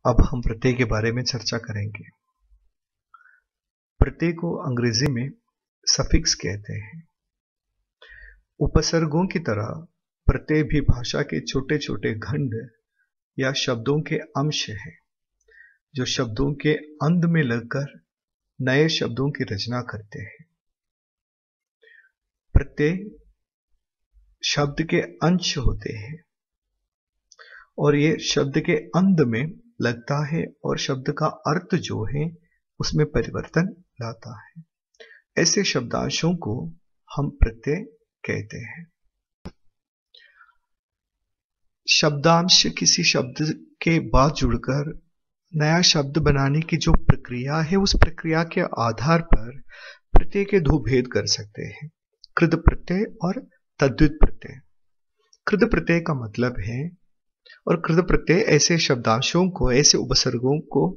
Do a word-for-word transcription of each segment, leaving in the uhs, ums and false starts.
अब हम प्रत्यय के बारे में चर्चा करेंगे। प्रत्यय को अंग्रेजी में सफिक्स कहते हैं। उपसर्गों की तरह प्रत्यय भी भाषा के छोटे छोटे खंड या शब्दों के अंश हैं, जो शब्दों के अंत में लगकर नए शब्दों की रचना करते हैं। प्रत्यय शब्द के अंश होते हैं और ये शब्द के अंत में लगता है और शब्द का अर्थ जो है उसमें परिवर्तन लाता है। ऐसे शब्दांशों को हम प्रत्यय कहते हैं। शब्दांश किसी शब्द के बाद जुड़कर नया शब्द बनाने की जो प्रक्रिया है, उस प्रक्रिया के आधार पर प्रत्यय के दो भेद कर सकते हैं, कृत प्रत्यय और तद्धित प्रत्यय। कृत प्रत्यय का मतलब है और कृत प्रत्यय ऐसे शब्दांशों को, ऐसे उपसर्गों को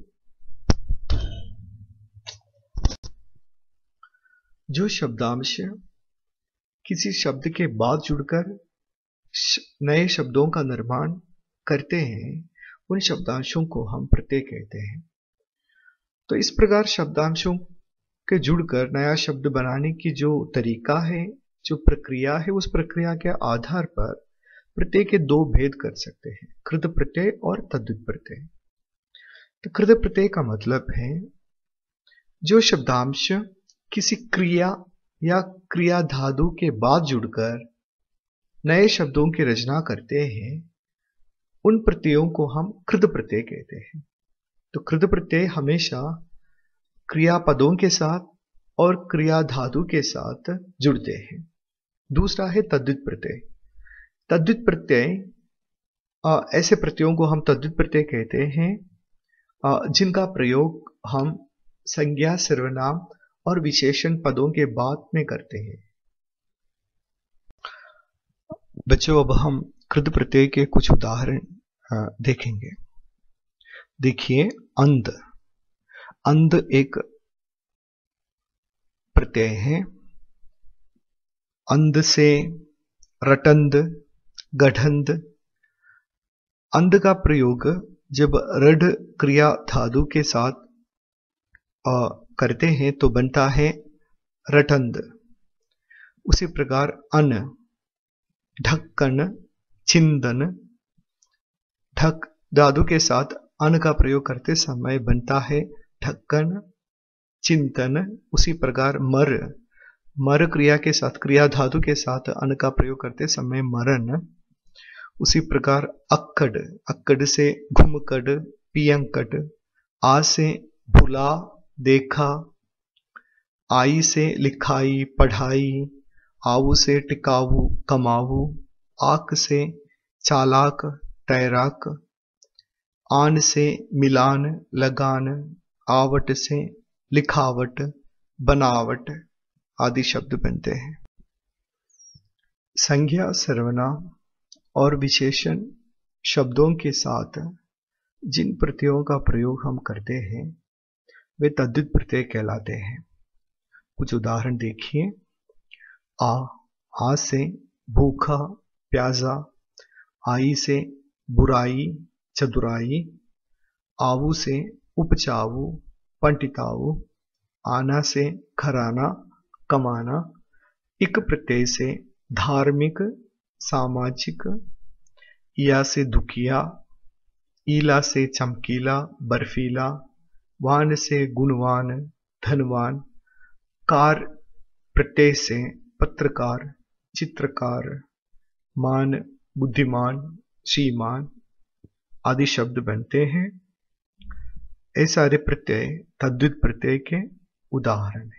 जो शब्दांश किसी शब्द के बाद जुड़कर नए शब्दों का निर्माण करते हैं, उन शब्दांशों को हम प्रत्यय कहते हैं। तो इस प्रकार शब्दांशों के जुड़कर नया शब्द बनाने की जो तरीका है, जो प्रक्रिया है, उस प्रक्रिया के आधार पर प्रत्यय के दो भेद कर सकते हैं, कृत प्रत्यय और तद्धित प्रत्यय। तो कृत प्रत्यय का मतलब है जो शब्दांश किसी क्रिया या क्रिया धातु के बाद जुड़कर नए शब्दों की रचना करते हैं, उन प्रत्ययों को हम कृत प्रत्यय कहते हैं। तो कृत प्रत्यय हमेशा क्रियापदों के साथ और क्रिया धातु के साथ जुड़ते हैं। दूसरा है तद्धित प्रत्यय। तद्धित प्रत्यय ऐसे प्रत्ययों को हम तद्धित प्रत्यय कहते हैं जिनका प्रयोग हम संज्ञा, सर्वनाम और विशेषण पदों के बाद में करते हैं। बच्चों, अब हम कृत प्रत्यय के कुछ उदाहरण देखेंगे। देखिए, अंध। अंध एक प्रत्यय है। अंध से रटंध, गढ़ंध। अंध का प्रयोग जब रड क्रिया धातु के साथ आ, करते हैं तो बनता है रटंध। उसी प्रकार अन, ढक्कन, चिंदन। ढक धातु के साथ अन का प्रयोग करते समय बनता है ढक्कन, चिंतन। उसी प्रकार मर, मर क्रिया के साथ, क्रिया धातु के साथ अन का प्रयोग करते समय मरन। उसी प्रकार अक्कड़, अक्कड़ से घुमकड़, पियंकड़। आ से भुला, देखा। आई से लिखाई, पढ़ाई। आऊ से टिकाऊ, कमाऊ। आक से चालाक, तैराक। आन से मिलान, लगान। आवट से लिखावट, बनावट आदि शब्द बनते हैं। संज्ञा, सर्वनाम और विशेषण शब्दों के साथ जिन प्रत्ययों का प्रयोग हम करते हैं वे तद्धित प्रत्यय कहलाते हैं। कुछ उदाहरण देखिए। आ, आ से भूखा, प्याजा। आई से बुराई, चतुराई। आऊ से उपचाऊ, पंडिताऊ। आना से घराना, कमाना। इक प्रत्यय से धार्मिक, सामाजिक। या से दुखिया। ईला से चमकीला, बर्फीला। वान से गुणवान, धनवान। कार प्रत्यय से पत्रकार, चित्रकार। मान, बुद्धिमान, श्रीमान आदि शब्द बनते हैं। ये सारे प्रत्यय तद्धित प्रत्यय के उदाहरण हैं।